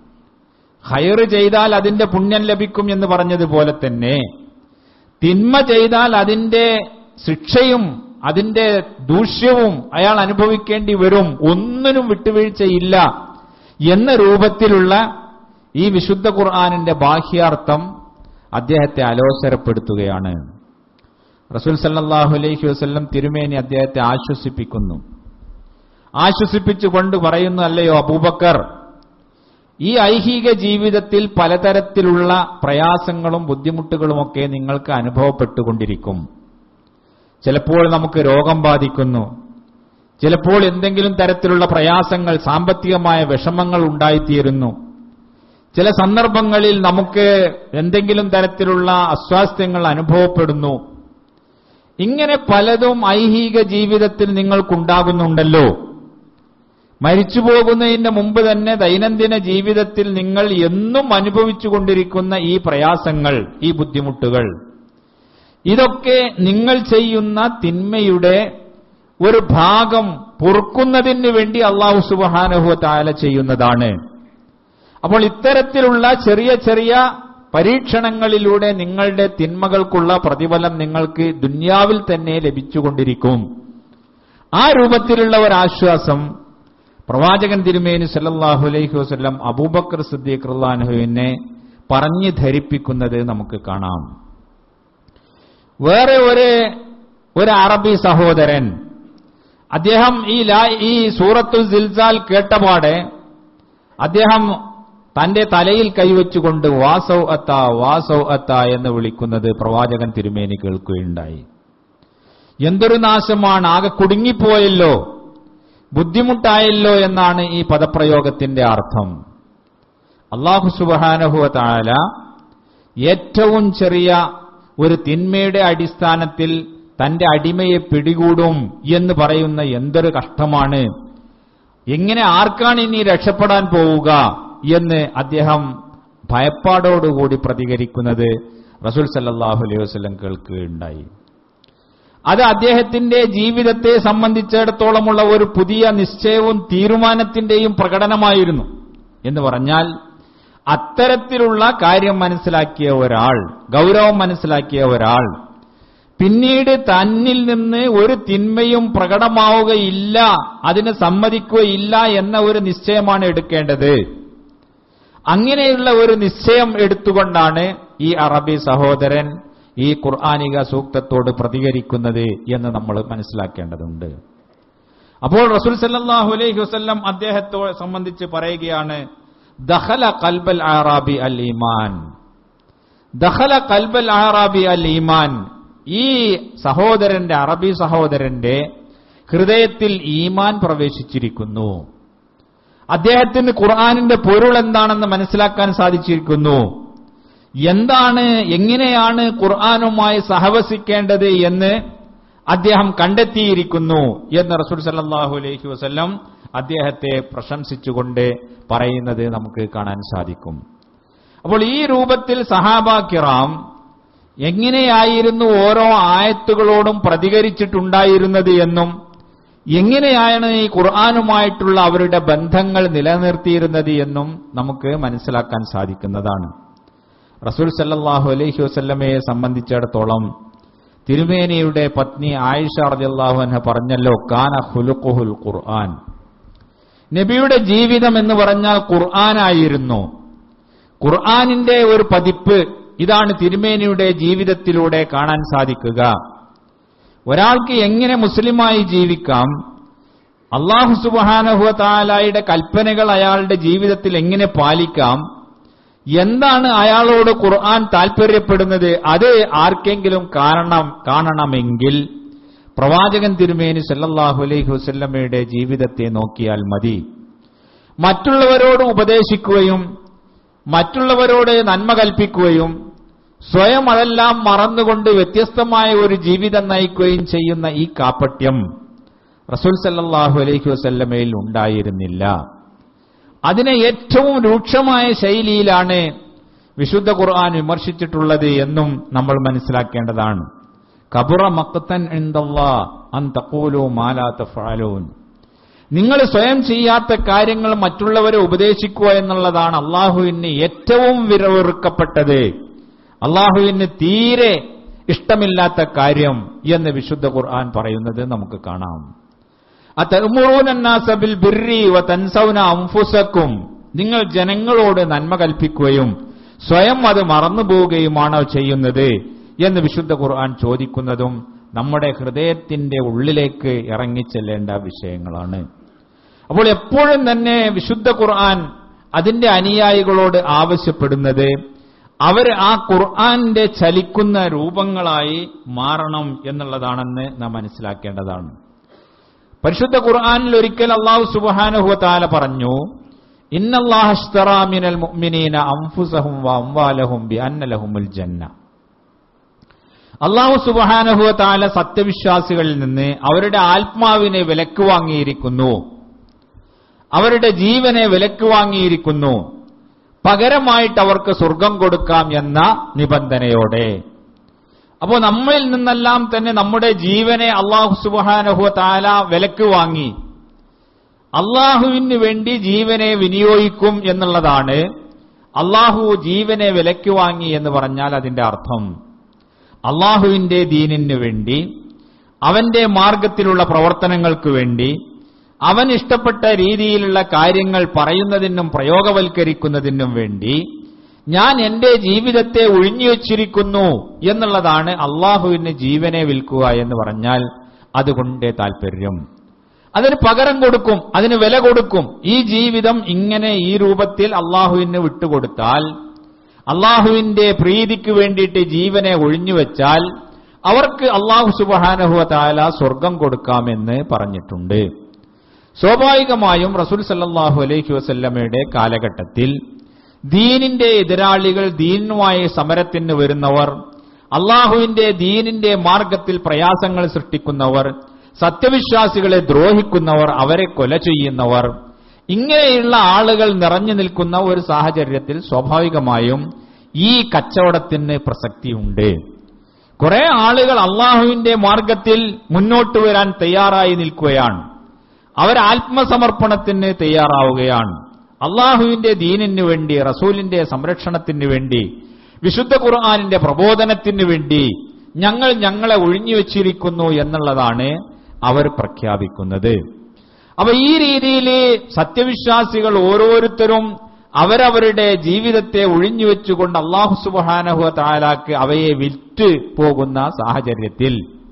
Speaker 1: ഖൈർ ചെയ്താൽ അതിന്റെ പുണ്യം ലഭിക്കും എന്ന് പറഞ്ഞതുപോലെ തന്നെ തിന്മ ചെയ്താൽ അതിന്റെ ശിക്ഷയും അതിന്റെ ദൂഷ്യവും അയാൾ അനുഭവിക്കേണ്ടി വരും, ഒന്നിനും വിട്ടുവീഴ്ചയില്ല എന്ന രൂപത്തിലുള്ള ഈ വിശുദ്ധ ഖുർആനിന്റെ ബാഹ്യാർത്ഥം അദ്ദേഹത്തെ അലോസരപ്പെടുത്തുകയാണ്. റസൂൽ സല്ലല്ലാഹു അലൈഹി വസല്ലം തിരുമേനി അദ്ദേഹത്തെ ആശ്വസിപ്പിക്കുന്നു. ആശ്വസിപ്പിച്ചുകൊണ്ട് പറയുന്നു, അല്ലയോ അബൂബക്കർ, ഈ ഐഹിക ജീവിതത്തിൽ പലതരത്തിലുള്ള പ്രയാസങ്ങളും ബുദ്ധിമുട്ടുകളുമൊക്കെ നിങ്ങൾക്ക് അനുഭവപ്പെട്ടുകൊണ്ടിരിക്കും. ചിലപ്പോൾ നമുക്ക് രോഗം ബാധിക്കുന്നു, ചിലപ്പോൾ എന്തെങ്കിലും തരത്തിലുള്ള പ്രയാസങ്ങൾ, സാമ്പത്തികമായ വിഷമങ്ങൾ ഉണ്ടായിത്തീരുന്നു, ചില സന്ദർഭങ്ങളിൽ നമുക്ക് എന്തെങ്കിലും തരത്തിലുള്ള അസ്വാസ്ഥ്യങ്ങൾ അനുഭവപ്പെടുന്നു. ഇങ്ങനെ പലതും ഐഹിക ജീവിതത്തിൽ നിങ്ങൾക്കുണ്ടാകുന്നുണ്ടല്ലോ. മരിച്ചു പോകുന്നതിന് മുമ്പ് തന്നെ ദൈനംദിന ജീവിതത്തിൽ നിങ്ങൾ എന്നും അനുഭവിച്ചുകൊണ്ടിരിക്കുന്ന ഈ പ്രയാസങ്ങൾ, ഈ ബുദ്ധിമുട്ടുകൾ, ഇതൊക്കെ നിങ്ങൾ ചെയ്യുന്ന തിന്മയുടെ ഒരു ഭാഗം പൊറുക്കുന്നതിന് വേണ്ടി അല്ലാഹു സുബ്ഹാനഹു വ തആല ചെയ്യുന്നതാണ്. അപ്പോൾ ഇത്തരത്തിലുള്ള ചെറിയ ചെറിയ പരീക്ഷണങ്ങളിലൂടെ നിങ്ങളുടെ തിന്മകൾക്കുള്ള പ്രതിഫലം നിങ്ങൾക്ക് ദുനിയാവിൽ തന്നെ ലഭിച്ചുകൊണ്ടിരിക്കും. ആ രൂപത്തിലുള്ള ഒരാശ്വാസം പ്രവാചകൻ തിരുമേനി സല്ലല്ലാഹു അലൈഹി വസല്ലം അബൂബക്കർ സിദ്ദീഖ് റളിയല്ലാഹു അൻഹുവിനെ പറഞ്ഞു ധരിപ്പിക്കുന്നത് നമുക്ക് കാണാം. വേറെ ഒരു അറബി സഹോദരൻ, അദ്ദേഹം ഈ സൂറത്തുൽ സിൽസാൽ കേട്ടപാടെ അദ്ദേഹം തന്റെ തലയിൽ കൈവച്ചുകൊണ്ട് വാസൗ അത്ത എന്ന് വിളിക്കുന്നത് പ്രവാചകൻ തിരുമേനി കേൾക്കുകയുണ്ടായി. എന്തൊരു നാശമാണ്, ആകെ കുടുങ്ങിപ്പോയല്ലോ, ബുദ്ധിമുട്ടായല്ലോ എന്നാണ് ഈ പദപ്രയോഗത്തിന്റെ അർത്ഥം. അല്ലാഹു സുബ്ഹാനഹു വ തആല ഏറ്റവും ചെറിയ ഒരു തിന്മയുടെ അടിസ്ഥാനത്തിൽ തന്റെ അടിമയെ പിടികൂടും എന്ന് പറയുന്ന എന്തൊരു കഷ്ടമാണ്, എങ്ങനെ ആർക്കാണ് ഇനി രക്ഷപ്പെടാൻ പോവുക എന്ന് അദ്ദേഹം ഭയപ്പാടോടുകൂടി പ്രതികരിക്കുന്നത് റസൂൽ സല്ലല്ലാഹു അലൈഹി വസല്ലം കേൾക്കുകയുണ്ടായി. അത് അദ്ദേഹത്തിന്റെ ജീവിതത്തെ സംബന്ധിച്ചിടത്തോളമുള്ള ഒരു പുതിയ നിശ്ചയവും തീരുമാനത്തിന്റെയും പ്രകടനമായിരുന്നു. എന്ന് പറഞ്ഞാൽ അത്തരത്തിലുള്ള കാര്യം മനസ്സിലാക്കിയ ഒരാൾ, ഗൗരവം മനസ്സിലാക്കിയ ഒരാൾ പിന്നീട് തന്നിൽ നിന്ന് ഒരു തിന്മയും പ്രകടമാവുകയില്ല, അതിന് സമ്മതിക്കുകയില്ല എന്ന ഒരു നിശ്ചയമാണ് എടുക്കേണ്ടത്. അങ്ങനെയുള്ള ഒരു നിശ്ചയം എടുത്തുകൊണ്ടാണ് ഈ അറബി സഹോദരൻ ഈ ഖുർആനിക സൂക്തത്തോട് പ്രതികരിക്കുന്നത് എന്ന് നമ്മൾ മനസ്സിലാക്കേണ്ടതുണ്ട്. അപ്പോൾ റസൂൽ സല്ലല്ലാഹു അലൈഹി വസല്ലം അദ്ദേഹത്തെ സംബന്ധിച്ച് പറയുകയാണ്, ദഖല ഖൽബൽ അറാബി അൽ ഈമാൻ. ദഖല ഖൽബൽ അറാബി അൽ ഈമാൻ. ഈ സഹോദരന്റെ, അറബി സഹോദരന്റെ ഹൃദയത്തിൽ ഈമാൻ പ്രവേശിച്ചിരിക്കുന്നു. അദ്ദേഹത്തിന് ഖുർആനിന്റെ പൊരുൾ എന്താണെന്ന് മനസ്സിലാക്കാൻ സാധിച്ചിരിക്കുന്നു. എന്താണ്, എങ്ങനെയാണ് ഖുർആനുമായി സഹവസിക്കേണ്ടത് എന്ന് അദ്ദേഹം കണ്ടെത്തിയിരിക്കുന്നു എന്ന് റസൂൽ സല്ലല്ലാഹു അലൈഹി വസല്ലം അദ്ദേഹത്തെ പ്രശംസിച്ചുകൊണ്ട് പറയുന്നത് നമുക്ക് കാണാൻ സാധിക്കും. അപ്പോൾ ഈ രൂപത്തിൽ സഹാബാ കിറാം എങ്ങനെയായിരുന്നു ഓരോ ആയത്തുകളോടും പ്രതികരിച്ചിട്ടുണ്ടായിരുന്നത് എന്നും എങ്ങനെയാണ് ഈ ഖുർആനുമായിട്ടുള്ള അവരുടെ ബന്ധങ്ങൾ നിലനിർത്തിയിരുന്നത് എന്നും നമുക്ക് മനസ്സിലാക്കാൻ സാധിക്കുന്നതാണ്. റസൂൽ സല്ലല്ലാഹു അലൈഹി വസല്ലമയെ സംബന്ധിച്ചിടത്തോളം തിരുമേനിയുടെ പത്നി ആയിഷ റളിയല്ലാഹു അൻഹ പറഞ്ഞല്ലോ, കാന ഖുലുഖുൽ ഖുർആൻ. നബിയുടെ ജീവിതം എന്ന് പറഞ്ഞാൽ ഖുർആനായിരുന്നു. ഖുർആനിന്റെ ഒരു പതിപ്പ് ഇതാണ് തിരുമേനിയുടെ ജീവിതത്തിലൂടെ കാണാൻ സാധിക്കുക. ഒരാൾക്ക് എങ്ങനെ മുസ്ലിമായി ജീവിക്കാം, അല്ലാഹു സുബ്ഹാനഹു വ തആലയുടെ കൽപ്പനകൾ അയാളുടെ ജീവിതത്തിൽ എങ്ങനെ പാലിക്കാം, എന്താണ് അയാളോട് ഖുർആൻ താൽപര്യപ്പെടുന്നത്, അത് ആർക്കെങ്കിലും കാണണമെങ്കിൽ പ്രവാചകൻ തിരുമേനി സല്ലല്ലാഹു അലൈഹി വസല്ലമയുടെ ജീവിതത്തെ നോക്കിയാൽ മതി. മറ്റുള്ളവരോട് ഉപദേശിക്കുകയും മറ്റുള്ളവരോട് നന്മ കൽപ്പിക്കുകയും സ്വയം അതെല്ലാം മറന്നുകൊണ്ട് വ്യത്യസ്തമായ ഒരു ജീവിതം നയിക്കുകയും ചെയ്യുന്ന ഈ കാപട്യം റസൂൽ സല്ലല്ലാഹു അലൈഹി വസല്ലമയിൽ ഉണ്ടായിരുന്നില്ല. അതിനെ ഏറ്റവും രൂക്ഷമായ ശൈലിയിലാണ് വിശുദ്ധ ഖുർആൻ വിമർശിച്ചിട്ടുള്ളത് എന്നും നമ്മൾ മനസ്സിലാക്കേണ്ടതാണ്. കബുറ മഖ്തൻ ഇൻദല്ലാഹ് അൻ തഖൂലു മാ ലാ തഫഅലൂൻ. നിങ്ങൾ സ്വയം ചെയ്യാത്ത കാര്യങ്ങൾ മറ്റുള്ളവരെ ഉപദേശിക്കുക എന്നുള്ളതാണ് അള്ളാഹുവിന് ഏറ്റവും വിലവെറുക്കപ്പെട്ടത്, അള്ളാഹുവിന് തീരെ ഇഷ്ടമില്ലാത്ത കാര്യം എന്ന് വിശുദ്ധ ഖുർആൻ പറയുന്നത് നമുക്ക് കാണാം. അതഅ്മുറൂന അന്നാസ ബിൽ ബിർരി വതൻസൗന അൻഫുസകും. നിങ്ങൾ ജനങ്ങളോട് നന്മ കൽപ്പിക്കുകയും സ്വയം അത് മറന്നുപോവുകയുമാണോ ചെയ്യുന്നത് എന്ന് വിശുദ്ധ ഖുർആൻ ചോദിക്കുന്നതും നമ്മുടെ ഹൃദയത്തിന്റെ ഉള്ളിലേക്ക് ഇറങ്ങിച്ചെല്ലേണ്ട വിഷയങ്ങളാണ്. അപ്പോൾ എപ്പോഴും തന്നെ വിശുദ്ധ ഖുർആൻ അതിന്റെ അനുയായികളോട് ആവശ്യപ്പെടുന്നത് അവർ ആ ഖുർആന്റെ ചലിക്കുന്ന രൂപങ്ങളായി മാറണം എന്നുള്ളതാണെന്ന് നാം മനസ്സിലാക്കേണ്ടതാണ്. പരിശുദ്ധ ഖുർആനിൽ ഒരിക്കൽ അല്ലാഹു സുബ്ഹാനഹു വ തആല പറഞ്ഞു, ഇന്നല്ലാഹ അശ്തറാ മിനൽ മുഅ്മിനീന അൻഫുസഹും വ അംവാലഹും ബിഅന്ന ലഹുമുൽ ജന്ന. അല്ലാഹു സുബ്ഹാനഹു വ തആല സത്യവിശ്വാസികളിൽ നിന്ന് അവരുടെ ആത്മാവിനെ വിലക്ക് വാങ്ങിയിരിക്കുന്നു, അവരുടെ ജീവനെ വിലക്ക് വാങ്ങിയിരിക്കുന്നു, പകരമായിട്ട് അവർക്ക് സ്വർഗം കൊടുക്കാം എന്ന നിബന്ധനയോടെ. അപ്പോൾ നമ്മളിൽ നിന്നെല്ലാം തന്നെ നമ്മുടെ ജീവനെ അല്ലാഹു സുബ്ഹാനഹു വ തആല വിലക്ക് വാങ്ങി അല്ലാഹുവിന് വേണ്ടി ജീവനെ വിനിയോഗിക്കും എന്നുള്ളതാണ് അല്ലാഹു ജീവനെ വിലക്ക് വാങ്ങി എന്ന് പറഞ്ഞാൽ അതിന്റെ അർത്ഥം. അല്ലാഹുവിന്റെ ദീനിന് വേണ്ടി, അവന്റെ മാർഗത്തിലുള്ള പ്രവർത്തനങ്ങൾക്ക് വേണ്ടി, അവൻ ഇഷ്ടപ്പെട്ട രീതിയിലുള്ള കാര്യങ്ങൾ പറയുന്നതിനും പ്രയോഗവൽക്കരിക്കുന്നതിനും വേണ്ടി ഞാൻ എന്റെ ജീവിതത്തെ ഒഴിഞ്ഞുവച്ചിരിക്കുന്നു എന്നുള്ളതാണ് അള്ളാഹുവിന് ജീവനെ വിൽക്കുക എന്ന് പറഞ്ഞാൽ അതുകൊണ്ട് താല്പര്യം. അതിന് പകരം കൊടുക്കും, അതിന് വില കൊടുക്കും. ഈ ജീവിതം ഇങ്ങനെ ഈ രൂപത്തിൽ അള്ളാഹുവിന് വിട്ടുകൊടുത്താൽ, അള്ളാഹുവിന്റെ പ്രീതിക്ക് വേണ്ടിയിട്ട് ജീവനെ ഒഴിഞ്ഞുവെച്ചാൽ അവർക്ക് അള്ളാഹു സുബ്ഹാനഹു വ തആല സ്വർഗം കൊടുക്കാമെന്ന് പറഞ്ഞിട്ടുണ്ട്. സ്വാഭാവികമായും റസൂൽ സല്ലല്ലാഹു അലൈഹി വസല്ലമയുടെ കാലഘട്ടത്തിൽ ദീനിന്റെ എതിരാളികൾ, ദീനുമായി സമരത്തിന് വരുന്നവർ, അള്ളാഹുവിന്റെ ദീനിന്റെ മാർഗത്തിൽ പ്രയാസങ്ങൾ സൃഷ്ടിക്കുന്നവർ, സത്യവിശ്വാസികളെ ദ്രോഹിക്കുന്നവർ, അവരെ കൊല ചെയ്യുന്നവർ, ഇങ്ങനെയുള്ള ആളുകൾ നിറഞ്ഞു നിൽക്കുന്ന ഒരു സാഹചര്യത്തിൽ സ്വാഭാവികമായും ഈ കച്ചവടത്തിന് പ്രസക്തിയുണ്ട്. കുറെ ആളുകൾ അള്ളാഹുവിന്റെ മാർഗത്തിൽ മുന്നോട്ട് വരാൻ തയ്യാറായി നിൽക്കുകയാണ്. അവർ ആത്മസമർപ്പണത്തിന് തയ്യാറാവുകയാണ്. അള്ളാഹുവിന്റെ ദീനിന് വേണ്ടി, റസൂലിന്റെ സംരക്ഷണത്തിന് വേണ്ടി, വിശുദ്ധ ഖുർആനിന്റെ പ്രബോധനത്തിന് വേണ്ടി ഞങ്ങളെ ഒഴിഞ്ഞുവെച്ചിരിക്കുന്നു എന്നുള്ളതാണ് അവർ പ്രഖ്യാപിക്കുന്നത്. അപ്പൊ ഈ രീതിയിൽ സത്യവിശ്വാസികൾ ഓരോരുത്തരും അവരവരുടെ ജീവിതത്തെ ഒഴിഞ്ഞുവെച്ചുകൊണ്ട് അല്ലാഹു സുബ്ഹാനഹു വ തആലക്ക് അവയെ വിറ്റ് പോകുന്ന സാഹചര്യത്തിൽ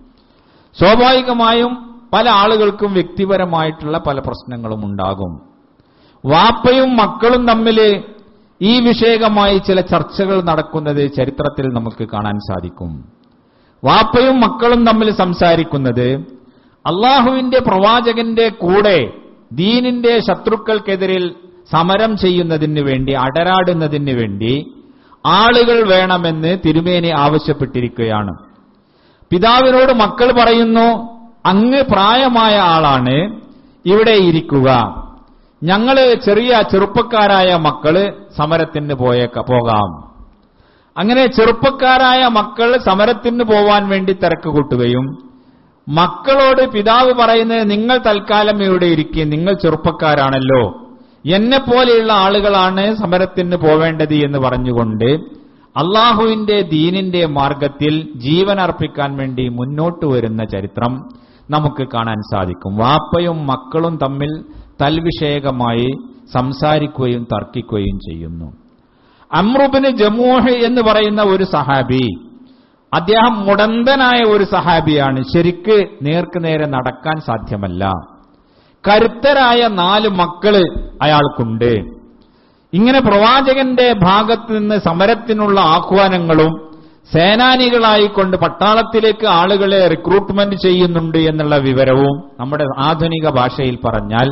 Speaker 1: സ്വാഭാവികമായും പല ആളുകൾക്കും വ്യക്തിപരമായിട്ടുള്ള പല പ്രശ്നങ്ങളും ഉണ്ടാകും. വാപ്പയും മക്കളും തമ്മിൽ ഈ വിഷയകമായി ചില ചർച്ചകൾ നടക്കുന്നത് ചരിത്രത്തിൽ നമുക്ക് കാണാൻ സാധിക്കും. വാപ്പയും മക്കളും തമ്മിൽ സംസാരിക്കുന്നത് അള്ളാഹുവിന്റെ പ്രവാചകന്റെ കൂടെ ദീനിന്റെ ശത്രുക്കൾക്കെതിരിൽ സമരം ചെയ്യുന്നതിന് വേണ്ടി, അടരാടുന്നതിന് വേണ്ടി ആളുകൾ വേണമെന്ന് തിരുമേനി ആവശ്യപ്പെട്ടിരിക്കുകയാണ്. പിതാവിനോട് മക്കൾ പറയുന്നു, അങ്ങ് പ്രായമായ ആളാണ്, ഇവിടെ ഇരിക്കുക, ഞങ്ങള് ചെറുപ്പക്കാരായ മക്കള് സമരത്തിന് പോകാം. അങ്ങനെ ചെറുപ്പക്കാരായ മക്കൾ സമരത്തിന് പോവാൻ വേണ്ടി തിരക്ക് കൂട്ടുകയും മക്കളോട് പിതാവ് പറയുന്നത്, നിങ്ങൾ തൽക്കാലം ഇവിടെ ഇരിക്കുക, നിങ്ങൾ ചെറുപ്പക്കാരാണല്ലോ, എന്നെ പോലെയുള്ള ആളുകളാണ് സമരത്തിന് പോവേണ്ടത് എന്ന് പറഞ്ഞുകൊണ്ട് അള്ളാഹുവിന്റെ ദീനിന്റെ മാർഗത്തിൽ ജീവൻ അർപ്പിക്കാൻ വേണ്ടി മുന്നോട്ട് വരുന്ന ചരിത്രം നമുക്ക് കാണാൻ സാധിക്കും. വാപ്പയും മക്കളും തമ്മിൽ തൽവിഷയകമായി സംസാരിക്കുകയും തർക്കിക്കുകയും ചെയ്യുന്നു. അംർ ഇബ്നു ജമൂഹ് എന്ന് പറയുന്ന ഒരു സഹാബി, അദ്ദേഹം മുടന്തനായ ഒരു സഹാബിയാണ്. ശരിക്ക് നേർക്കുനേരെ നടക്കാൻ സാധ്യമല്ല. കരുത്തരായ 4 മക്കള് അയാൾക്കുണ്ട്. ഇങ്ങനെ പ്രവാചകന്റെ ഭാഗത്ത് നിന്ന് സമരത്തിനുള്ള ആഹ്വാനങ്ങളും സേനാനികളായിക്കൊണ്ട് പട്ടാളത്തിലേക്ക് ആളുകളെ റിക്രൂട്ട്മെന്റ് ചെയ്യുന്നുണ്ട് എന്നുള്ള വിവരവും നമ്മുടെ ആധുനിക ഭാഷയിൽ പറഞ്ഞാൽ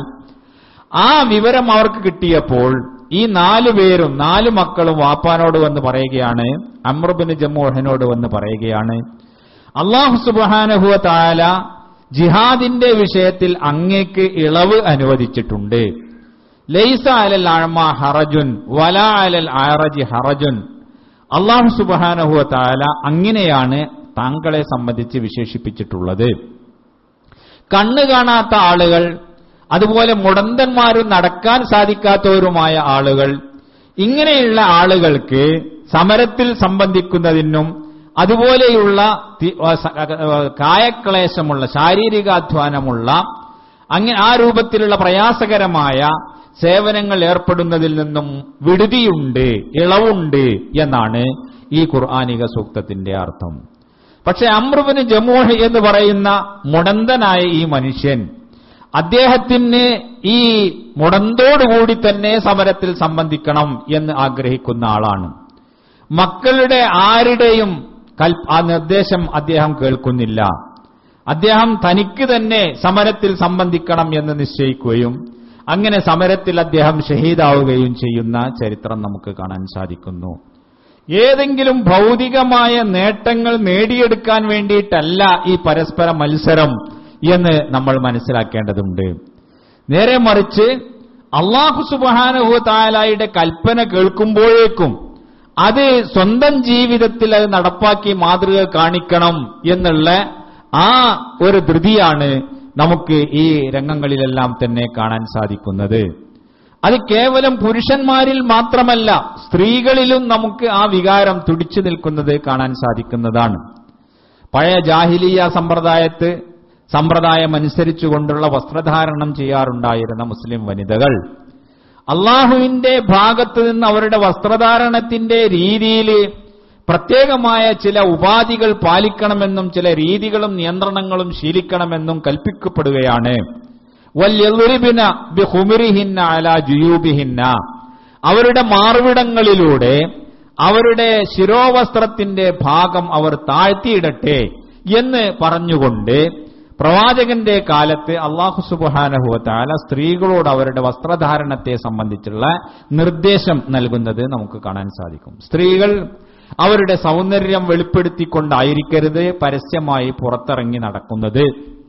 Speaker 1: ആ വിവരം അവർക്ക് കിട്ടിയപ്പോൾ ഈ 4 പേരും 4 മക്കളും വാപ്പാനോട് വന്ന് പറയുകയാണ്, അംർ ഇബ്നു ജമൂഹിനോട് വന്ന് പറയുകയാണ്, അല്ലാഹു സുബ്ഹാനഹു വ തആല ജിഹാദിന്റെ വിഷയത്തിൽ അങ്ങേക്ക് ഇളവ് അനുവദിച്ചിട്ടുണ്ട്. ലൈസ അലൽ അഅ്മാ ഹറജുൻ വലാ അലൽ അഅറജി ഹറജുൻ. അല്ലാഹു സുബ്ഹാനഹു വ തആല അങ്ങനെയാണ് താങ്കളെ സംബന്ധിച്ച് വിശേഷിപ്പിച്ചിട്ടുള്ളത്. കണ്ണ് കാണാത്ത ആളുകൾ, അതുപോലെ മുടന്തന്മാരും നടക്കാൻ സാധിക്കാത്തവരുമായ ആളുകൾ, ഇങ്ങനെയുള്ള ആളുകൾക്ക് സമരത്തിൽ സംബന്ധിക്കുന്നതിനും അതുപോലെയുള്ള കായക്ലേശമുള്ള, ശാരീരികാധ്വാനമുള്ള, അങ്ങനെ ആ രൂപത്തിലുള്ള പ്രയാസകരമായ സേവനങ്ങൾ ഏർപ്പെടുന്നതിൽ നിന്നും വിടുതിയുണ്ട്, ഇളവുണ്ട് എന്നാണ് ഈ ഖുർആനിക സൂക്തത്തിന്റെ അർത്ഥം. പക്ഷെ അംർ ഇബ്നു ജമൂഹ് എന്ന് പറയുന്ന മുടന്തനായ ഈ മനുഷ്യൻ, അദ്ദേഹത്തിന് ഈ മുടന്തോടുകൂടി തന്നെ സമരത്തിൽ സംബന്ധിക്കണം എന്ന് ആഗ്രഹിക്കുന്ന ആളാണ്. മക്കളുടെ ആരുടെയും ആ നിർദ്ദേശം അദ്ദേഹം കേൾക്കുന്നില്ല. അദ്ദേഹം തനിക്ക് തന്നെ സമരത്തിൽ സംബന്ധിക്കണം എന്ന് നിശ്ചയിക്കുകയും അങ്ങനെ സമരത്തിൽ അദ്ദേഹം ഷഹീദാവുകയും ചെയ്യുന്ന ചരിത്രം നമുക്ക് കാണാൻ സാധിക്കുന്നു. ഏതെങ്കിലും ഭൗതികമായ നേട്ടങ്ങൾ നേടിയെടുക്കാൻ വേണ്ടിയിട്ടല്ല ഈ പരസ്പര മത്സരം എന്ന് നമ്മൾ മനസ്സിലാക്കേണ്ടതുണ്ട്. നേരെ മറിച്ച് അല്ലാഹു സുബ്ഹാനഹു വ തആലയുടെ കൽപ്പന കേൾക്കുമ്പോഴേക്കും അത് സ്വന്തം ജീവിതത്തിൽ അത് നടപ്പാക്കി മാതൃക കാണിക്കണം എന്നുള്ള ആ ഒരു ധൃതിയാണ് നമുക്ക് ഈ രംഗങ്ങളിലെല്ലാം തന്നെ കാണാൻ സാധിക്കുന്നത്. അത് കേവലം പുരുഷന്മാരിൽ മാത്രമല്ല, സ്ത്രീകളിലും നമുക്ക് ആ വികാരം തുടിച്ചു നിൽക്കുന്നത് കാണാൻ സാധിക്കുന്നതാണ്. പഴയ ജാഹിലിയ സമ്പ്രദായം അനുസരിച്ചുകൊണ്ടുള്ള വസ്ത്രധാരണം ചെയ്യാറുണ്ടായിരുന്ന മുസ്ലിം വനിതകൾ അള്ളാഹുവിന്റെ ഭാഗത്ത് നിന്ന് അവരുടെ വസ്ത്രധാരണത്തിന്റെ രീതിയിൽ പ്രത്യേകമായ ചില ഉപാധികൾ പാലിക്കണമെന്നും ചില രീതികളും നിയന്ത്രണങ്ങളും ശീലിക്കണമെന്നും കൽപ്പിക്കപ്പെടുകയാണ്. വൽയദ്രിബന ബിഖുമരിഹിന്ന അലാ ജുയൂബിഹിന്ന, അവരുടെ മാർവിടങ്ങളിലൂടെ അവരുടെ ശിരോവസ്ത്രത്തിന്റെ ഭാഗം അവർ താഴ്ത്തിയിടട്ടെ എന്ന് പറഞ്ഞുകൊണ്ട് പ്രവാചകന്റെ കാലത്ത് അല്ലാഹു സുബ്ഹാനഹു വ തആല സ്ത്രീകളോട് അവരുടെ വസ്ത്രധാരണത്തെ സംബന്ധിച്ചുള്ള നിർദ്ദേശം നൽകുന്നത് നമുക്ക് കാണാൻ സാധിക്കും. സ്ത്രീകൾ അവരുടെ സൗന്ദര്യം വെളിപ്പെടുത്തിക്കൊണ്ടായിരിക്കരുത് പരസ്യമായി പുറത്തിറങ്ങി നടക്കുന്നത്.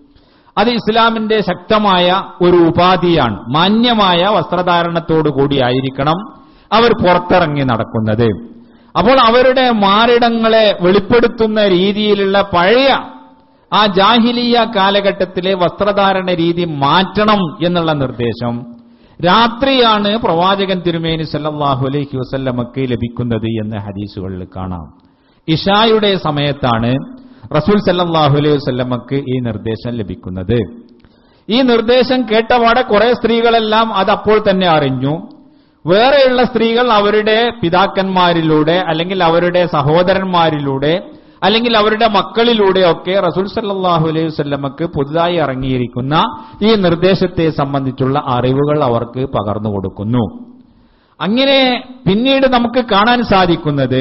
Speaker 1: അത് ഇസ്ലാമിന്റെ ശക്തമായ ഒരു ഉപാധിയാണ്. മാന്യമായ വസ്ത്രധാരണത്തോടു കൂടിയായിരിക്കണം അവർ പുറത്തിറങ്ങി നടക്കുന്നത്. അപ്പോൾ അവരുടെ മാറിടങ്ങളെ വെളിപ്പെടുത്തുന്ന രീതിയിലുള്ള പഴയ ആ ജാഹിലിയ കാലഘട്ടത്തിലെ വസ്ത്രധാരണ രീതി മാറ്റണം എന്നുള്ള നിർദ്ദേശം രാത്രിയാണ് പ്രവാചകൻ തിരുമേനി സല്ലല്ലാഹു അലൈഹി വസല്ലമക്ക് ലഭിക്കുന്നത് എന്ന് ഹദീസുകളിൽ കാണാം. ഇശായുടെ സമയത്താണ് റസൂൽ സല്ലല്ലാഹു അലൈഹി വസല്ലമക്ക് ഈ നിർദ്ദേശം ലഭിക്കുന്നത്. ഈ നിർദ്ദേശം കേട്ടപാടെ കുറെ സ്ത്രീകളെല്ലാം അത് അപ്പോൾ തന്നെ അറിഞ്ഞു. വേറെയുള്ള സ്ത്രീകൾ അവരുടെ പിതാക്കന്മാരിലൂടെ അല്ലെങ്കിൽ അവരുടെ സഹോദരന്മാരിലൂടെ അല്ലെങ്കിൽ അവരുടെ മക്കളിലൂടെയൊക്കെ റസൂൽ സല്ലല്ലാഹു അലൈഹി വസല്ലമക്ക് പുതുതായി ഇറങ്ങിയിരിക്കുന്ന ഈ നിർദ്ദേശത്തെ സംബന്ധിച്ചുള്ള അറിവുകൾ അവർക്ക് പകർന്നു കൊടുക്കുന്നു. അങ്ങനെ പിന്നീട് നമുക്ക് കാണാൻ സാധിക്കുന്നത്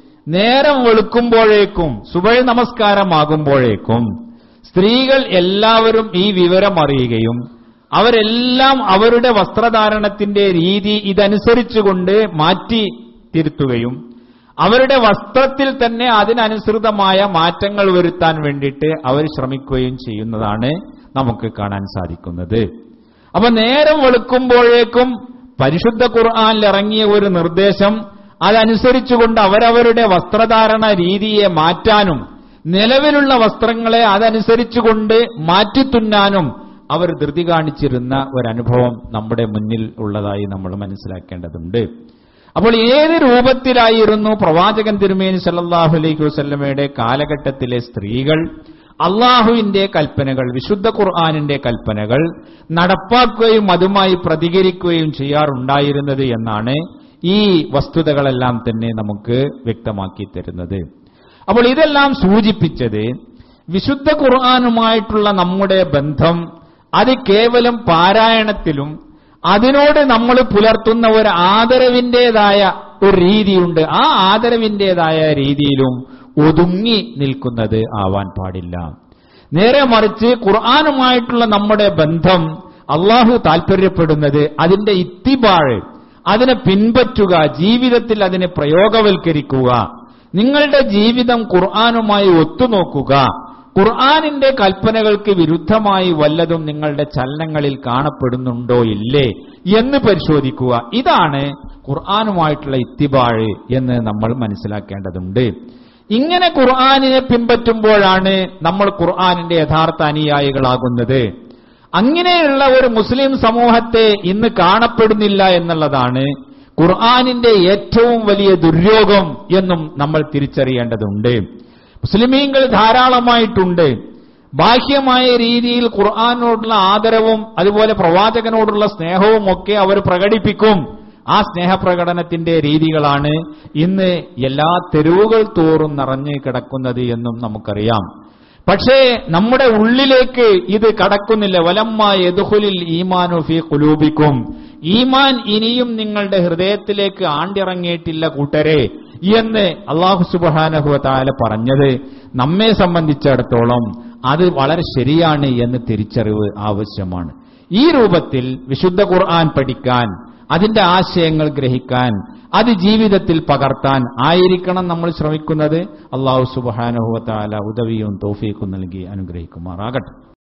Speaker 1: നേരം വെളുക്കുമ്പോഴേക്കും സുബഹി നമസ്കാരമാകുമ്പോഴേക്കും സ്ത്രീകൾ എല്ലാവരും ഈ വിവരം അറിയുകയും അവരെല്ലാം അവരുടെ വസ്ത്രധാരണത്തിന്റെ രീതി ഇതനുസരിച്ചുകൊണ്ട് മാറ്റി തിരുത്തുകയും അവരുടെ വസ്ത്രത്തിൽ തന്നെ അതിനനുസൃതമായ മാറ്റങ്ങൾ വരുത്താൻ വേണ്ടിയിട്ട് അവർ ശ്രമിക്കുകയും ചെയ്യുന്നതാണ് നമുക്ക് കാണാൻ സാധിക്കുന്നത്. അപ്പൊ നേരം വെളുക്കുമ്പോഴേക്കും പരിശുദ്ധ ഖുർആനിൽ ഇറങ്ങിയ ഒരു നിർദ്ദേശം അതനുസരിച്ചുകൊണ്ട് അവരവരുടെ വസ്ത്രധാരണ രീതിയെ മാറ്റാനും നിലവിലുള്ള വസ്ത്രങ്ങളെ അതനുസരിച്ചുകൊണ്ട് മാറ്റിത്തുന്നാനും അവർ ധൃതി കാണിച്ചിരുന്ന ഒരനുഭവം നമ്മുടെ മുന്നിൽ ഉള്ളതായി നമ്മൾ മനസ്സിലാക്കേണ്ടതുണ്ട്. അപ്പോൾ ഏത് രൂപത്തിലായിരുന്നു പ്രവാചകൻ തിരുമേനി സല്ലല്ലാഹു അലൈഹി വസല്ലമയുടെ കാലഘട്ടത്തിലെ സ്ത്രീകൾ അള്ളാഹുവിന്റെ കൽപ്പനകൾ, വിശുദ്ധ ഖുർആനിന്റെ കൽപ്പനകൾ നടപ്പാക്കുകയും അതുമായി പ്രതികരിക്കുകയും ചെയ്യാറുണ്ടായിരുന്നത് എന്നാണ് ഈ വസ്തുതകളെല്ലാം തന്നെ നമുക്ക് വ്യക്തമാക്കി തരുന്നത്. അപ്പോൾ ഇതെല്ലാം സൂചിപ്പിച്ചത് വിശുദ്ധ ഖുർആനുമായിട്ടുള്ള നമ്മുടെ ബന്ധം അത് കേവലം പാരായണത്തിലും അതിനോട് നമ്മൾ പുലർത്തുന്ന ഒരു ആദരവിന്റേതായ ഒരു രീതിയുണ്ട്. ആ ആദരവിന്റേതായ രീതിയിലും ഒതുങ്ങി നിൽക്കുന്നത് ആവാൻ പാടില്ല. നേരെ മറിച്ച് ഖുർആനുമായിട്ടുള്ള നമ്മുടെ ബന്ധം അള്ളാഹു താൽപര്യപ്പെടുന്നത് അതിന്റെ ഇത്തിബാഴ്, അതിനെ പിൻപറ്റുക, ജീവിതത്തിൽ അതിനെ പ്രയോഗവൽക്കരിക്കുക, നിങ്ങളുടെ ജീവിതം ഖുർആനുമായി ഒത്തുനോക്കുക, ഖുർആനിന്റെ കൽപ്പനകൾക്ക് വിരുദ്ധമായി വല്ലതും നിങ്ങളുടെ ചലനങ്ങളിൽ കാണപ്പെടുന്നുണ്ടോ ഇല്ലേ എന്ന് പരിശോധിക്കുക. ഇതാണ് ഖുർആനുമായിട്ടുള്ള ഇത്തിബാഴ് എന്ന് നമ്മൾ മനസ്സിലാക്കേണ്ടതുണ്ട്. ഇങ്ങനെ ഖുർആനിനെ പിൻപറ്റുമ്പോഴാണ് നമ്മൾ ഖുർആനിന്റെ യഥാർത്ഥ അനുയായികളാകുന്നത്. അങ്ങനെയുള്ള ഒരു മുസ്ലിം സമൂഹത്തെ ഇന്ന് കാണപ്പെടുന്നില്ല എന്നുള്ളതാണ് ഖുർആനിന്റെ ഏറ്റവും വലിയ ദുര്യോഗം എന്നും നമ്മൾ തിരിച്ചറിയേണ്ടതുണ്ട്. മുസ്ലിമീങ്ങൾ ധാരാളമായിട്ടുണ്ട്. ബാഹ്യമായ രീതിയിൽ ഖുർആനോടുള്ള ആദരവും അതുപോലെ പ്രവാചകനോടുള്ള സ്നേഹവും ഒക്കെ അവർ പ്രകടിപ്പിക്കും. ആ സ്നേഹപ്രകടനത്തിന്റെ രീതികളാണ് ഇന്ന് എല്ലാ തെരുവുകൾ തോറും നിറഞ്ഞു കിടക്കുന്നത് എന്നും നമുക്കറിയാം. പക്ഷേ നമ്മുടെ ഉള്ളിലേക്ക് ഇത് കടക്കുന്നില്ല. വലമ്മാ യദ്ഖുലുൽ ഈമാനു ഫീ ഖുലൂബിക്കും, ഈമാൻ ഇനിയും നിങ്ങളുടെ ഹൃദയത്തിലേക്ക് ആണ്ടിറങ്ങിയിട്ടില്ല കൂട്ടരെ എന്ന് അല്ലാഹു സുബ്ഹാനഹു വ തആല പറഞ്ഞത് നമ്മെ സംബന്ധിച്ചിടത്തോളം അത് വളരെ ശരിയാണ് എന്ന് തിരിച്ചറിവ് ആവശ്യമാണ്. ഈ രൂപത്തിൽ വിശുദ്ധ ഖുർആൻ പഠിക്കാൻ, അതിന്റെ ആശയങ്ങൾ ഗ്രഹിക്കാൻ, അത് ജീവിതത്തിൽ പകർത്താൻ ആയിരിക്കണം നമ്മൾ ശ്രമിക്കുന്നത്. അല്ലാഹു സുബ്ഹാനഹു വ തആല ഉദവിയും തൗഫീഖും നൽകി അനുഗ്രഹിക്കുമാറാകട്ടെ.